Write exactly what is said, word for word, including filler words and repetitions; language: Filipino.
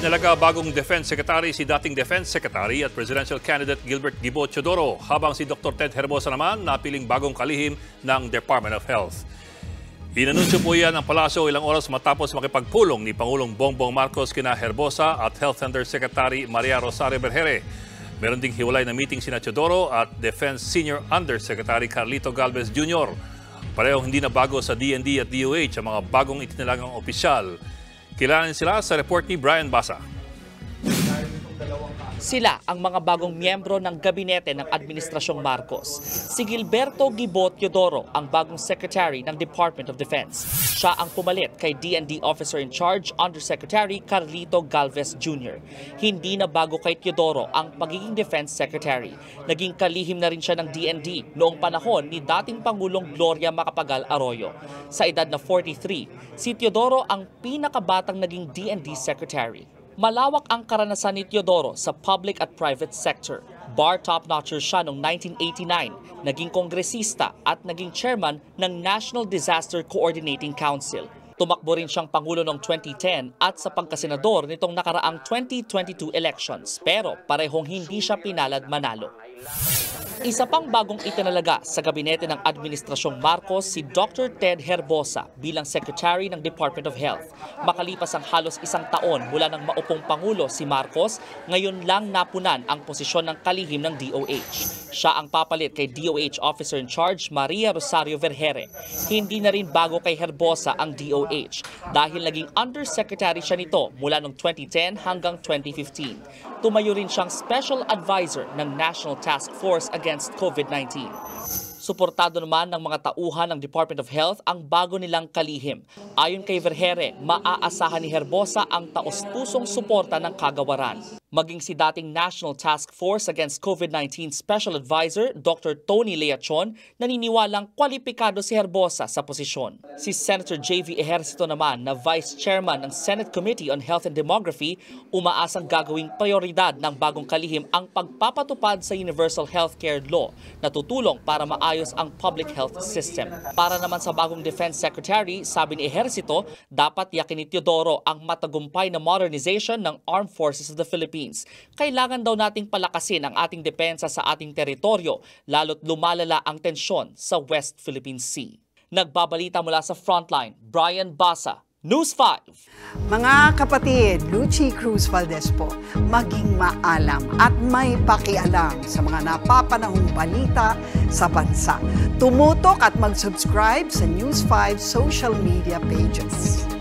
Itinalaga bagong Defense Secretary si dating Defense Secretary at Presidential Candidate Gilberto Gibo Teodoro, habang si Doctor Ted Herbosa naman napiling bagong kalihim ng Department of Health. Inanunsyo po yan ng palasyo ilang oras matapos makipagpulong ni Pangulong Bongbong Marcos kina Herbosa at Health Undersecretary Maria Rosario Vergere. Meron ding hiwalay na meeting sina Teodoro at Defense Senior Undersecretary Carlito Galvez Junior Parehong hindi na bago sa D N D at D O H ang mga bagong itinalagang opisyal. Kilalanin sila sa report ni Briane Basa. Sila ang mga bagong miyembro ng gabinete ng Administrasyong Marcos. Si Gilberto Gibo Teodoro ang bagong Secretary ng Department of Defense. Siya ang pumalit kay D N D Officer in Charge Undersecretary Carlito Galvez Junior Hindi na bago kay Teodoro ang pagiging Defense Secretary. Naging kalihim na rin siya ng D N D noong panahon ni dating Pangulong Gloria Macapagal Arroyo. Sa edad na forty-three, si Teodoro ang pinakabatang naging D N D Secretary. Malawak ang karanasan ni Teodoro sa public at private sector. Bar top-notcher siya noong nineteen eighty-nine, naging kongresista at naging chairman ng National Disaster Coordinating Council. Tumakbo rin siyang pangulo noong twenty ten at sa pagkasenador nitong nakaraang twenty twenty-two elections, pero parehong hindi siya pinalad manalo. Isa pang bagong itinalaga sa gabinete ng Administrasyong Marcos si Doctor Ted Herbosa bilang Secretary ng Department of Health. Makalipas ang halos isang taon mula ng maupong Pangulo si Marcos, ngayon lang napunan ang posisyon ng kalihim ng D O H. Siya ang papalit kay D O H Officer in Charge Maria Rosario Vergere. Hindi na rin bago kay Herbosa ang D O H dahil naging Undersecretary siya nito mula noong twenty ten hanggang twenty fifteen. Tumayo rin siyang Special Advisor ng National Task Force against COVID nineteen. Suportado naman ng mga tauhan ng Department of Health ang bago nilang kalihim. Ayon kay Vergere, maaasahan ni Herbosa ang taos-pusong suporta ng kagawaran. Maging si dating National Task Force against COVID nineteen Special Advisor Doctor Tony Leachon, naniniwalang kwalipikado si Herbosa sa posisyon. Si Senator J V Ejercito naman na Vice Chairman ng Senate Committee on Health and Demography, umaasang gagawing prioridad ng bagong kalihim ang pagpapatupad sa Universal Healthcare Law na tutulong para maayos ang public health system. Para naman sa bagong Defense Secretary, sabi ni Ejercito, dapat yakin ni Teodoro ang matagumpay na modernization ng Armed Forces of the Philippines. Kailangan daw nating palakasin ang ating depensa sa ating teritoryo, lalo't lumalala ang tensyon sa West Philippine Sea. Nagbabalita mula sa Frontline, Briane Basa, News five. Mga kapatid, Lucy Cruz Valdez po, maging maalam at may pakialam sa mga napapanahong balita sa bansa. Tumutok at mag-subscribe sa News five social media pages.